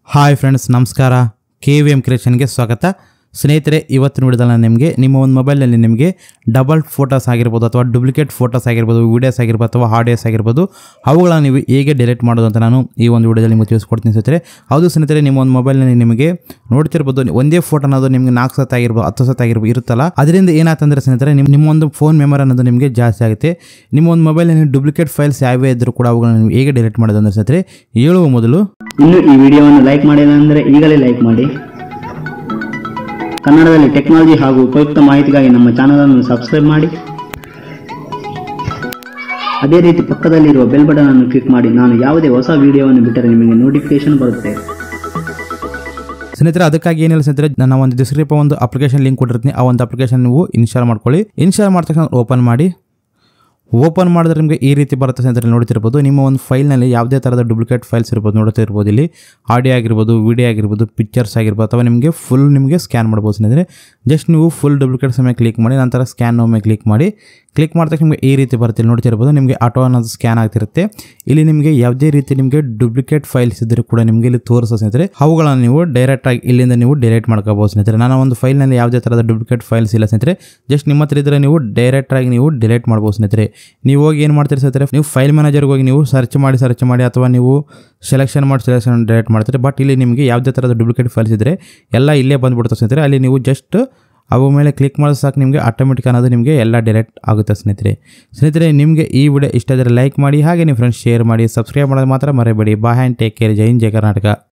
Hi friends, ನಮಸ್ಕಾರ. KVM ಕ್ರಿಯೇಷನ್ಗೆ ಸ್ವಾಗತ. ಸ್ನೇಹಿತರೆ, ಇವತ್ತು ನೋಡಿದಲ್ಲ ನಿಮಗೆ ನಿಮ್ಮ ಒಂದು ಮೊಬೈಲ್ನಲ್ಲಿ ನಿಮಗೆ ಡಬಲ್ ಫೋಟೋಸ್ ಆಗಿರ್ಬೋದು ಅಥವಾ ಡೂಪ್ಲಿಕೇಟ್ ಫೋಟೋಸ್ ಆಗಿರ್ಬೋದು, ವೀಡಿಯೋಸ್ ಆಗಿರ್ಬೋದು ಅಥವಾ ಆಡಿಯೋಸ್ ಆಗಿರ್ಬೋದು, ಅವುಗಳನ್ನು ನೀವು ಹೇಗೆ ಡಿಲೀಟ್ ಮಾಡೋದು ಅಂತ ನಾನು ಈ ಒಂದು ವಿಡಿಯೋದಲ್ಲಿ ನಿಮಗೆ ತಿಳಿಸ್ಕೊಡ್ತೀನಿ ಸ್ನೇಹಿತರೆ. ಹೌದು ಸ್ನೇಹಿತರೆ, ನಿಮ್ಮ ಒಂದು ಮೊಬೈಲ್ನಲ್ಲಿ ನಿಮಗೆ ನೋಡ್ತಿರ್ಬೋದು ಒಂದೇ ಫೋಟೋ ಅನ್ನೋದು ನಿಮಗೆ 4 ಸತ ಆಗಿರ್ಬೋದು 10 ಸತ ಆಗಿರ್ಬೋದು ಇರುತ್ತಲ್ಲ. ಅದರಿಂದ ಏನಾಗ್ತಂದ್ರೆ ಸ್ನೇಹಿತರೆ, ನಿಮ್ಮ ಒಂದು ಫೋನ್ ಮೆಮೊರಿ ಅನ್ನೋದು ನಿಮಗೆ ಜಾಸ್ತಿ ಆಗುತ್ತೆ. ನಿಮ್ಮ ಒಂದು ಮೊಬೈಲ್ನಲ್ಲಿ ಡೂಪ್ಲಿಕೇಟ್ ಫೈಲ್ಸ್ ಯಾವೇ ಇದ್ದರೂ ಕೂಡ ಅವುಗಳನ್ನು ನೀವು ಹೇಗೆ ಡಿಲೀಟ್ ಮಾಡೋದು ಅಂದರೆ ಸ್ನೇಹಿತರೆ, ಹೇಳುವ ಮೊದಲು ಇನ್ನು ಈ ವಿಡಿಯೋವನ್ನು ಲೈಕ್ ಮಾಡಿಲ್ಲ ಅಂದರೆ ಈಗಲೇ ಲೈಕ್ ಮಾಡಿ. ಕನ್ನಡದಲ್ಲಿ ಟೆಕ್ನಾಲಜಿ ಹಾಗೂ ಉಪಯುಕ್ತ ಮಾಹಿತಿಗಾಗಿ ನಮ್ಮ ಚಾನಲ್ ಅನ್ನು ಸಬ್ಸ್ಕ್ರೈಬ್ ಮಾಡಿ. ಅದೇ ರೀತಿ ಪಕ್ಕದಲ್ಲಿರುವ ಬೆಲ್ ಬಟನ್ ಅನ್ನು ಕ್ಲಿಕ್ ಮಾಡಿ. ನಾನು ಯಾವುದೇ ಹೊಸ ವಿಡಿಯೋವನ್ನು ಬಿಟ್ಟರೆ ನಿಮಗೆ ನೋಟಿಫಿಕೇಶನ್ ಬರುತ್ತೆ. ಸ್ನೇಹಿತರೆ, ಅದಕ್ಕಾಗಿ ಏನಿಲ್ಲ ಸ್ನೇಹಿತರೆ, ನಾನು ಒಂದು ಡಿಸ್ಕ್ರಿಪ್ಷನ್ ಒಂದು ಅಪ್ಲಿಕೇಶನ್ ಲಿಂಕ್ ಕೊಟ್ಟಿರ್ತೀನಿ. ಆ ಒಂದು ಅಪ್ಲಿಕೇಶನ್ ನೀವು ಇನ್ಸ್ಟಾಲ್ ಮಾಡ್ಕೊಳ್ಳಿ. ಇನ್ಸ್ಟಾಲ್ ಮಾಡಿದ ತಕ್ಷಣ ಓಪನ್ ಮಾಡಿ. ಓಪನ್ ಮಾಡಿದ್ರೆ ನಿಮಗೆ ಈ ರೀತಿ ಬರುತ್ತೆ ಸ್ನೇಹಿತರೆ. ನೋಡ್ತಿರ್ಬೋದು ನಿಮ್ಮ ಒಂದು ಫೈಲ್ನಲ್ಲಿ ಯಾವುದೇ ಥರದ ಡೂಪ್ಲಿಕೇಟ್ ಫೈಲ್ಸ್ ಇರ್ಬೋದು, ನೋಡ್ತಿರ್ಬೋದು. ಇಲ್ಲಿ ಆಡಿಯೋ ಆಗಿರ್ಬೋದು, ವಿಡಿಯೋ ಆಗಿರ್ಬೋದು, ಪಿಕ್ಚರ್ಸ್ ಆಗಿರ್ಬೋದು, ಅಥವಾ ನಿಮಗೆ ಫುಲ್ ನಿಮಗೆ ಸ್ಕ್ಯಾನ್ ಮಾಡ್ಬೋದು ಸ್ನೇಹಿತರೆ. ಜಸ್ಟ್ ನೀವು ಫುಲ್ ಡೂಪ್ಲಿಕೇಟ್ಸ್ ಮೇಲೆ ಕ್ಲಿಕ್ ಮಾಡಿ, ನಂತರ ಸ್ಕ್ಯಾನ್ ಮೇಲೆ ಕ್ಲಿಕ್ ಮಾಡಿ. ಕ್ಲಿಕ್ ಮಾಡಿದ ತಕ್ಷಣ ನಿಮಗೆ ಈ ರೀತಿ ಬರುತ್ತೆ. ನೋಡ್ತಿರ್ಬೋದು ನಿಮಗೆ ಆಟೋ ಅನ್ನೋದು ಸ್ಕ್ಯಾನ್ ಆಗ್ತಿರುತ್ತೆ. ಇಲ್ಲಿ ನಿಮಗೆ ಯಾವುದೇ ರೀತಿ ನಿಮಗೆ ಡೂಪ್ಲಿಕೇಟ್ ಫೈಲ್ಸ್ ಇದ್ದರೂ ಕೂಡ ನಿಮಗೆ ಇಲ್ಲಿ ತೋರಿಸೋ ಸ್ನೇಹಿತರೆ, ಅವುಗಳನ್ನು ನೀವು ಡೈರೆಕ್ಟಾಗಿ ಇಲ್ಲಿಂದ ನೀವು ಡಿಲೀಟ್ ಮಾಡ್ಕೋಬೋದು ಸ್ನೇಹಿತರೆ. ನಾನು ಒಂದು ಫೈಲ್ನಲ್ಲಿ ಯಾವುದೇ ಥರದ ಡೂಪ್ಲಿಕೇಟ್ ಫೈಲ್ಸ್ ಇಲ್ಲ ಸ್ನೇಹಿತರೆ. ಜಸ್ಟ್ ನಿಮ್ಮ ಹತ್ರ ಇದ್ದರೆ ನೀವು ಡೈರೆಕ್ಟಾಗಿ ನೀವು ಡಿಲೀಟ್ ಮಾಡ್ಬೋದು ಸ್ನೇಹಿತರೆ. ನೀವು ಹೋಗಿ ಏನು ಮಾಡ್ತೀರಿ ಸ್ನೇಹಿತರೆ, ನೀವು ಫೈಲ್ ಮ್ಯಾನೇಜರ್ಗೆ ಹೋಗಿ ನೀವು ಸರ್ಚ್ ಮಾಡಿ ಅಥವಾ ನೀವು ಸೆಲೆಕ್ಷನ್ ಡಿಲೀಟ್ ಮಾಡ್ತೀರಿ. ಬಟ್ ಇಲ್ಲಿ ನಿಮಗೆ ಯಾವುದೇ ಥರದ ಡೂಪ್ಲಿಕೇಟ್ ಫೈಲ್ಸ್ ಇದ್ದರೆ ಎಲ್ಲ ಇಲ್ಲೇ ಬಂದುಬಿಡುತ್ತೆ ಸ್ನೇಹಿತರೆ. ಅಲ್ಲಿ ನೀವು ಜಸ್ಟ್ ಅವು ಮೇಲೆ ಕ್ಲಿಕ್ ಮಾಡಿದ ಸಾಕು, ನಿಮಗೆ ಆಟೋಮೆಟಿಕ್ ಅನ್ನೋದು ನಿಮಗೆ ಎಲ್ಲ ಡಿಲೀಟ್ ಆಗುತ್ತೆ ಸ್ನೇಹಿತರೆ. ನಿಮಗೆ ಈ ವಿಡಿಯೋ ಇಷ್ಟ ಆದರೆ ಲೈಕ್ ಮಾಡಿ, ಹಾಗೆ ನಿಮ್ಮ ಫ್ರೆಂಡ್ಸ್ ಶೇರ್ ಮಾಡಿ, ಸಬ್ಸ್ಕ್ರೈಬ್ ಮಾಡೋದು ಮಾತ್ರ ಮರಿಬೇಡಿ. Bye and take care. Jai Hind, Jai Karnataka.